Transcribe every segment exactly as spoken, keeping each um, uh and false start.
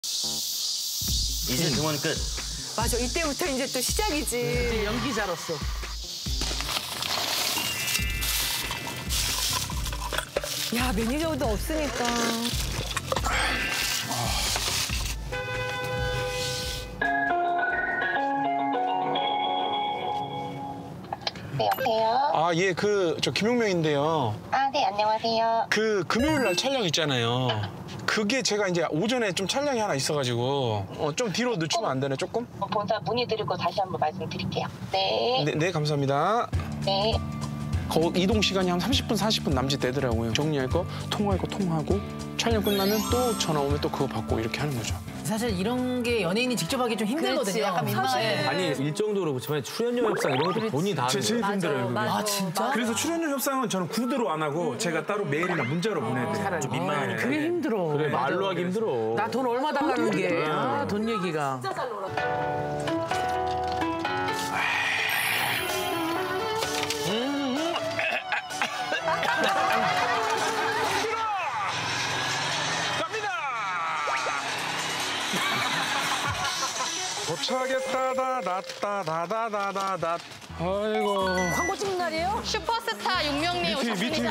이제 등원 끝. 맞아, 이때부터 이제 또 시작이지. 이제 연기자로서. 야, 매니저도 없으니까. 네, 여보세요? 아, 예, 그, 저 김용명인데요. 아, 네, 안녕하세요. 그 금요일 날 촬영 있잖아요. 그게 제가 이제 오전에 좀 촬영이 하나 있어가지고 어, 좀 뒤로 늦추면 안 되나, 조금? 어, 본사 문의드리고 다시 한번 말씀드릴게요. 네. 네, 네, 감사합니다. 네. 거 이동 시간이 한 삼십 분, 사십 분 남짓 되더라고요. 정리할 거, 통화할 거 통화하고 촬영 끝나면 또 전화 오면 또 그거 받고 이렇게 하는 거죠. 사실 이런 게 연예인이 직접 하기 좀 힘들거든요. 그렇지, 약간 민망해. 아니 일정도로 그렇지만 출연료 협상 이런 것도 돈이 다 제, 제일 힘들어요, 그게. 아, 진짜? 그래서 출연료 협상은 저는 구두로 안 하고 제가 따로 메일이나 문자로 보내야 돼요. 좀 민망하니까. 그게 힘들어. 그래 맞아. 말로 하기 힘들어. 나 돈 얼마 달라는 게. 아, 돈 얘기가. 진짜 잘 놀았다. 도착했다, 다다다다다다다. 아이고. 광고 찍는 날이에요? 슈퍼스타 용명님 미팅, 미팅. 오셨습니다.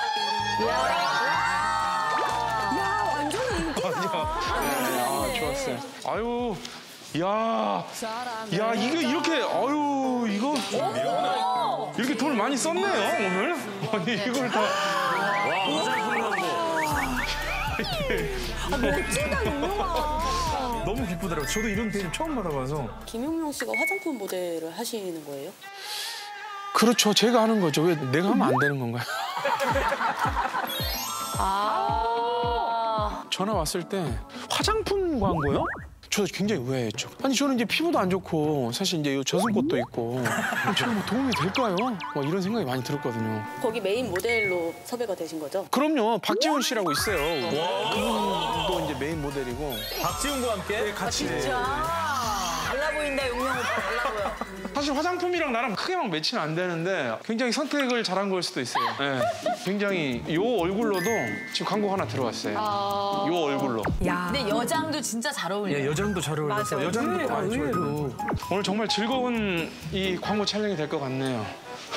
야, 완전 인기다. 아, 좋았어요. 아유, 야, 야, 이거 이렇게, 아유, 이거 이렇게 돈을 많이 썼네요, 오늘. 아니, 이걸 다. 아, 멋지다, 용명아. 너무 기쁘더라고요. 저도 이런 대접 처음 받아봐서. 김용명 씨가 화장품 모델을 하시는 거예요? 그렇죠. 제가 하는 거죠. 왜 내가 하면 안 되는 건가요? 아. 전화 왔을 때 화장품 광고요? 저 굉장히 의아했죠. 아니 저는 이제 피부도 안 좋고 사실 이제 이 젖은꽃도 있고 저는 뭐 도움이 될까요? 뭐 이런 생각이 많이 들었거든요. 거기 메인 모델로 섭외가 되신 거죠? 그럼요. 박지훈 씨라고 있어요. 그분도 이제 메인 모델이고. 박지훈과 함께 네, 같이. 달라 보인다, 용명 오빠. 달라 보여. 사실 화장품이랑 나랑 크게 막 매치는 안 되는데 굉장히 선택을 잘한 걸 수도 있어요. 네. 굉장히 요 얼굴로도 지금 광고 하나 들어왔어요. 아... 요 얼굴로. 야. 근데 여장도 진짜 잘 어울려요. 예, 여장도 잘 어울렸어요. 여장도 많이 좋아요. 오늘 정말 즐거운 이 광고 촬영이 될 것 같네요.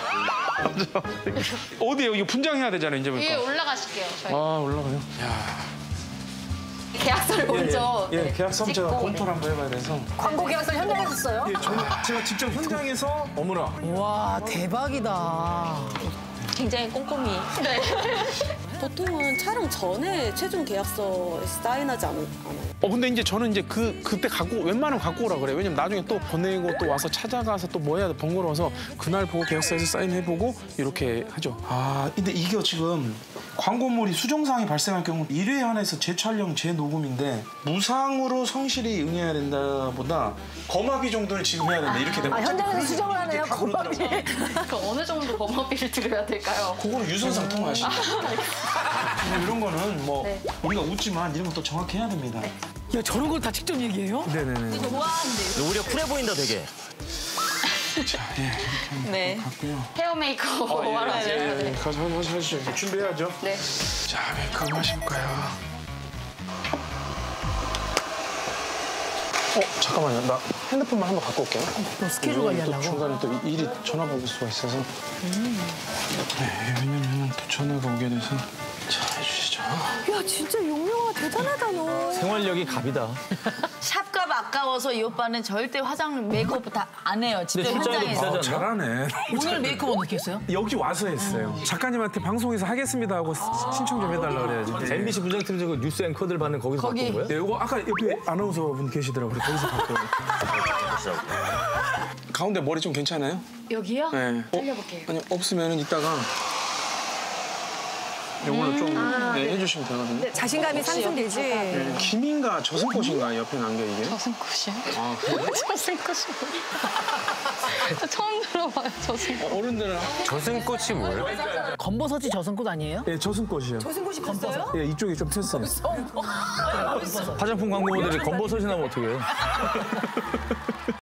어디에요? 이거 분장해야 되잖아요, 이제 위에 보니까. 올라가실게요. 저희. 아, 올라가요? 야. 계약서를 먼저 예, 예, 계약서 제가 찍고, 검토를 한번 해봐야 돼서. 광고 계약서 현장에서 썼어요? 예, 저는 제가 직접 현장에서 어머나. 와, 대박이다. 굉장히 꼼꼼히. 네. 보통은 촬영 전에 최종 계약서에 사인하지 않, 않아요? 어 근데 이제 저는 이제 그 그때 갖고 웬만하면 갖고 오라 그래요. 왜냐면 나중에 또 보내고 또 와서 찾아가서 또 뭐 해야 돼 번거로워서 그날 보고 계약서에서 사인해보고 이렇게 하죠. 아 근데 이게 지금 광고물이 수정사항이 발생할 경우 일 회 한해서 재촬영, 재녹음인데 무상으로 성실히 응해야 된다 보다 거마비 정도는 지금 해야 된다 이렇게 되면 아, 현장에서 수정을 하네요, 거마비. 그 어느 정도 범업비를 드려야 될까요? 그거는 유선상 통화하시죠. 이런 거는 뭐 네. 우리가 웃지만 이런 것도 정확히 해야 됩니다. 야, 저런 걸 다 직접 얘기해요? 네네네. 좋아하는데. 오히려 쿨해 보인다 되게. 자, 예, 이렇게 네. 갖고요. 헤어 메이크업 하러 가야 예, 돼요. 예, 가서 한번 하시죠. 이제 준비해야죠. 네. 자, 메이크업 하실까요? 어, 잠깐만요. 나 핸드폰만 한번 갖고 올게요. 또 스케줄 또 관리하려고? 중간에 또 일이 전화 볼 수가 있어서. 네, 왜냐면 또 전화가 오게 돼서. 자, 해주시죠. 야, 진짜 용명아 대단하다, 너. 생활력이 갑이다. 샵값 아까워서 이 오빠는 절대 화장 메이크업 다 안 해요. 직접 근데 실장도 현장에서. 비싸지 않나? 잘하네. 오늘 메이크업 어떻게 했어요? 여기 와서 했어요. 작가님한테 방송에서 하겠습니다 하고 신청 좀 해달라 그래야지. 엠비씨 분장팀 저거 뉴스 앵커들 받는 거기서 거기. 바꾼 거예요? 네, 이거 아까 옆에 아나운서 분 계시더라고요. 거기서 봤고요. 가운데 머리 좀 괜찮아요? 여기요? 네. 살려볼게요. 아니 없으면 이따가 이걸로 좀 네, 해주시면 되거든요. 자신감이 상승되지. 네, 김인가 저승꽃인가 옆에 난 게 이게? 저승꽃이요? 아 그래요? 저승꽃이 뭐예요? 저 처음 들어봐요, 저승꽃. 어, 어른들은 저승꽃이 뭐예요? 검버섯이 저승꽃 아니에요? 예 저승꽃이요. 조승꽃이 검어요? 예 이쪽이 좀 폈어요. 화장품 광고 모델이 검버섯이 나면 어떡해.